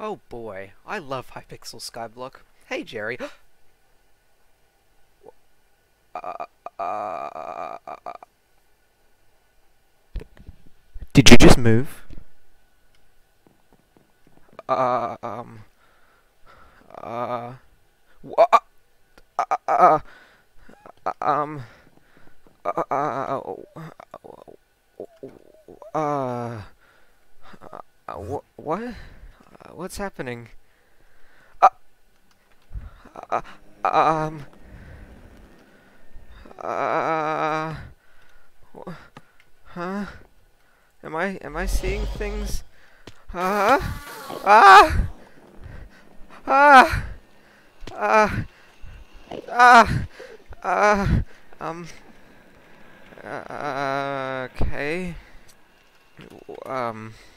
Oh boy, I love Hypixel Skyblock. Hey Jerry. uh, uh, did you just move? Uh, um, uh, wha- uh, uh, um, uh, uh, uh, what? What's happening? Uh, uh, um, uh, huh? Am I seeing things? Ah! Ah! Ah! Ah! Ah! Ah! Um. Okay. Um.